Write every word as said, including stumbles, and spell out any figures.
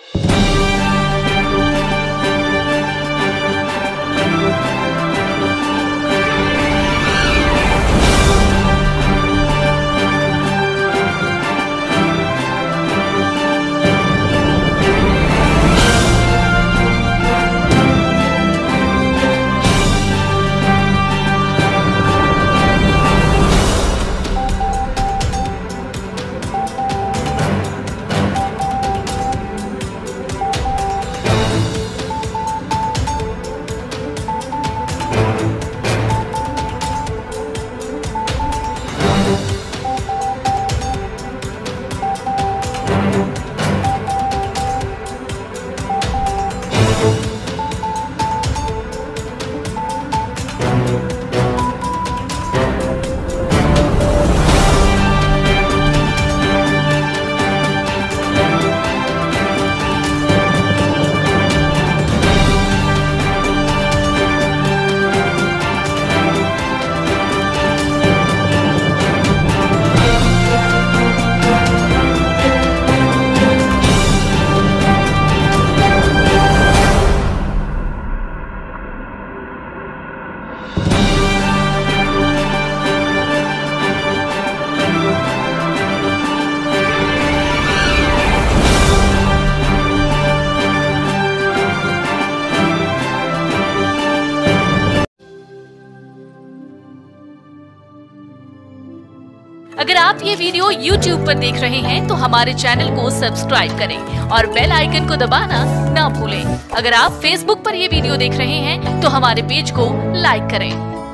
अगर आप ये वीडियो यूट्यूब पर देख रहे हैं तो हमारे चैनल को सब्सक्राइब करें और बेल आइकन को दबाना ना भूलें। अगर आप फेसबुक पर ये वीडियो देख रहे हैं तो हमारे पेज को लाइक करें।